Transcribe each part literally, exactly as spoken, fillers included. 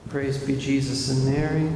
Praise be Jesus and Mary.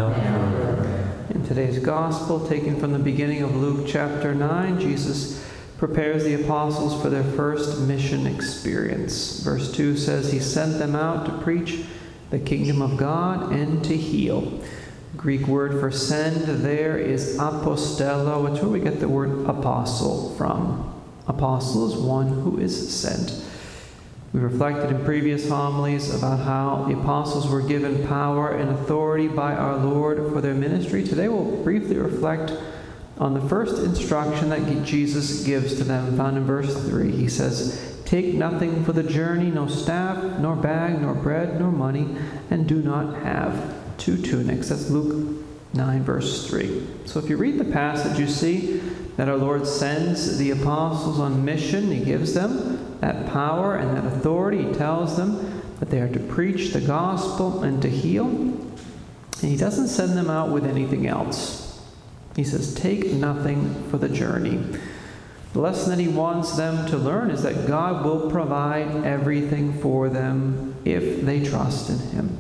Amen. In today's Gospel, taken from the beginning of Luke chapter nine, Jesus prepares the apostles for their first mission experience. Verse two says, He sent them out to preach the kingdom of God and to heal. Greek word for send there is apostello. It's where we get the word apostle from. Apostle is one who is sent. We reflected in previous homilies about how the apostles were given power and authority by our Lord for their ministry. Today we'll briefly reflect on the first instruction that Jesus gives to them, found in verse three. He says, Take nothing for the journey, no staff, nor bag, nor bread, nor money, and do not have two tunics. That's Luke nine, verse three. So if you read the passage, you see that our Lord sends the apostles on mission. He gives them that power and that authority. He tells them that they are to preach the gospel and to heal. And He doesn't send them out with anything else. He says, take nothing for the journey. The lesson that He wants them to learn is that God will provide everything for them if they trust in Him.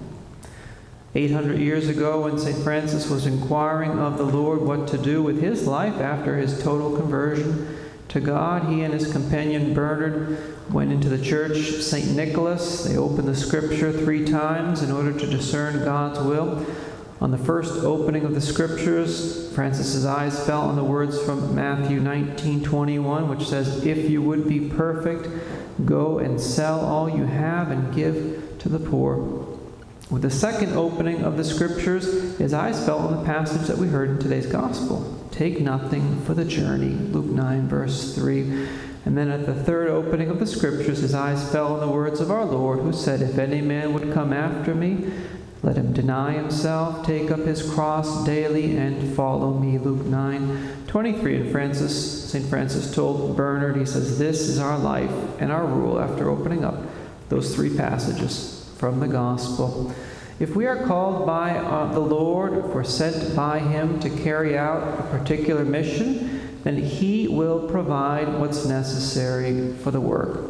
eight hundred years ago, when Saint Francis was inquiring of the Lord what to do with his life after his total conversion to God, he and his companion Bernard went into the church Saint Nicholas. They opened the scripture three times in order to discern God's will. On the first opening of the scriptures, Francis's eyes fell on the words from Matthew nineteen twenty-one, which says, If you would be perfect, go and sell all you have and give to the poor. With the second opening of the scriptures, his eyes fell on the passage that we heard in today's gospel. Take nothing for the journey, Luke nine, verse three. And then at the third opening of the scriptures, his eyes fell on the words of our Lord, who said, If any man would come after me, let him deny himself, take up his cross daily, and follow me, Luke nine, twenty-three. And Francis, Saint Francis told Bernard, he says, This is our life and our rule, after opening up those three passages from the gospel. If we are called by uh, the Lord, if we're sent by Him to carry out a particular mission, then He will provide what's necessary for the work.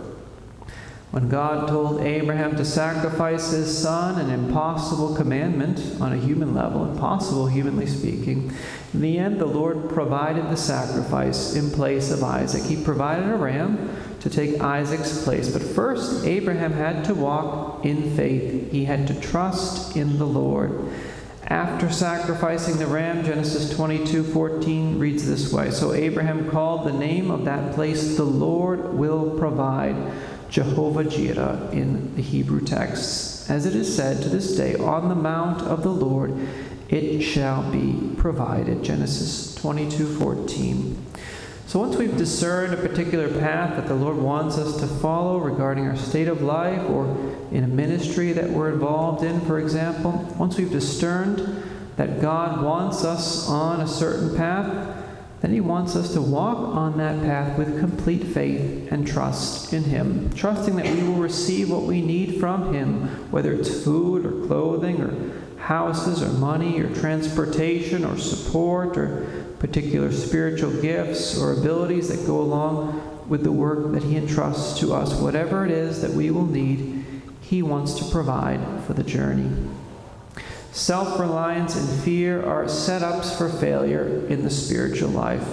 When God told Abraham to sacrifice his son, an impossible commandment on a human level, impossible humanly speaking, in the end the Lord provided the sacrifice in place of Isaac. He provided a ram to take Isaac's place. But first, Abraham had to walk in faith. He had to trust in the Lord. After sacrificing the ram, Genesis twenty-two fourteen reads this way, So Abraham called the name of that place, The Lord will provide, Jehovah Jireh in the Hebrew texts. As it is said to this day, On the mount of the Lord it shall be provided, Genesis twenty-two fourteen. So once we've discerned a particular path that the Lord wants us to follow regarding our state of life or in a ministry that we're involved in, for example, once we've discerned that God wants us on a certain path, then He wants us to walk on that path with complete faith and trust in Him, trusting that we will receive what we need from Him, whether it's food or clothing or houses or money or transportation or support or particular spiritual gifts or abilities that go along with the work that He entrusts to us. Whatever it is that we will need, He wants to provide for the journey. Self-reliance and fear are setups for failure in the spiritual life.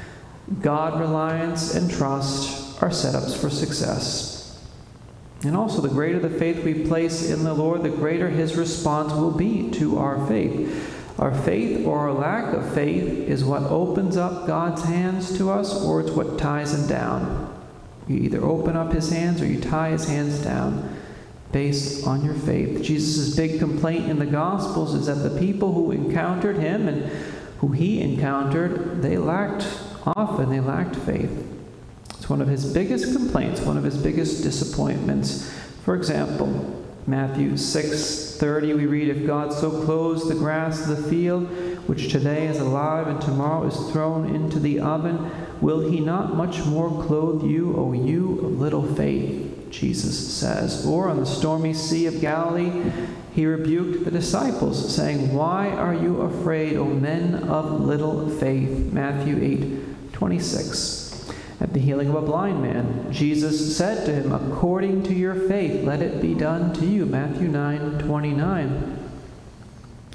God-reliance and trust are setups for success. And also, the greater the faith we place in the Lord, the greater His response will be to our faith. Our faith or our lack of faith is what opens up God's hands to us, or it's what ties Him down. You either open up His hands or you tie His hands down based on your faith. Jesus' big complaint in the Gospels is that the people who encountered Him and who He encountered, they lacked, often they lacked faith. It's one of His biggest complaints, one of His biggest disappointments. For example, Matthew six thirty, we read, If God so clothes the grass of the field, which today is alive and tomorrow is thrown into the oven, will He not much more clothe you, O you of little faith? Jesus says. Or on the stormy sea of Galilee, He rebuked the disciples, saying, Why are you afraid, O men of little faith? Matthew eight twenty-six. At the healing of a blind man, Jesus said to him, According to your faith, let it be done to you. Matthew nine twenty-nine.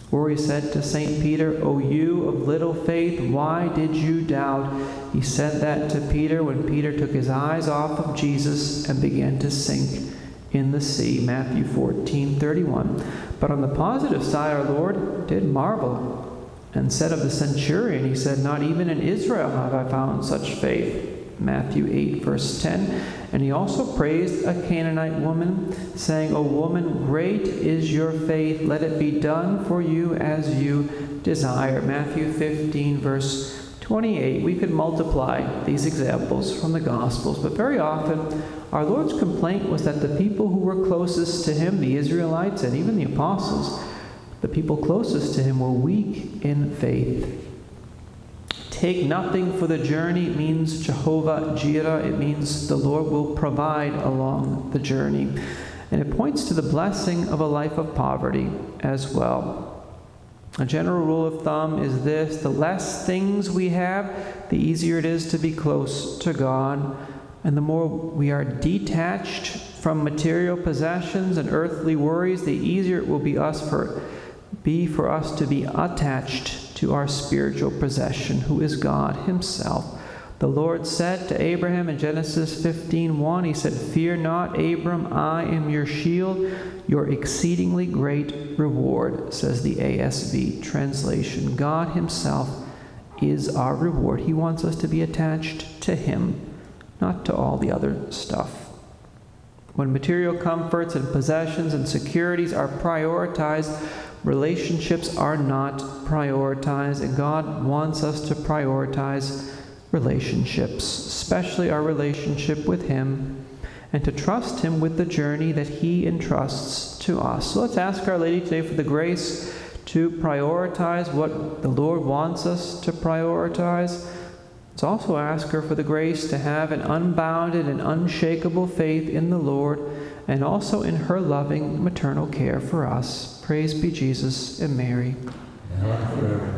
Or he said to Saint Peter, O you of little faith, why did you doubt? He said that to Peter when Peter took his eyes off of Jesus and began to sink in the sea. Matthew fourteen thirty-one. But on the positive side, our Lord did marvel and said of the centurion, he said, not even in Israel have I found such faith. Matthew eight, verse ten. And he also praised a Canaanite woman, saying, O woman, great is your faith. Let it be done for you as you desire. Matthew fifteen, verse twenty-eight. We could multiply these examples from the Gospels, but very often our Lord's complaint was that the people who were closest to him, the Israelites and even the apostles, the people closest to him were weak in faith. Take nothing for the journey means Jehovah Jireh. It means the Lord will provide along the journey. And it points to the blessing of a life of poverty as well. A general rule of thumb is this: the less things we have, the easier it is to be close to God. And the more we are detached from material possessions and earthly worries, the easier it will be us for be for us to be attached to our spiritual possession, who is God himself. The Lord said to Abraham in Genesis fifteen one, he said, Fear not, Abram, I am your shield, your exceedingly great reward, says the A S V translation. God himself is our reward. He wants us to be attached to him, not to all the other stuff. When material comforts and possessions and securities are prioritized, relationships are not prioritized, and God wants us to prioritize relationships, especially our relationship with him, and to trust him with the journey that he entrusts to us. So let's ask Our Lady today for the grace to prioritize what the Lord wants us to prioritize. Let's also ask her for the grace to have an unbounded and unshakable faith in the Lord, and also in her loving maternal care for us. Praise be Jesus and Mary. Now and forever.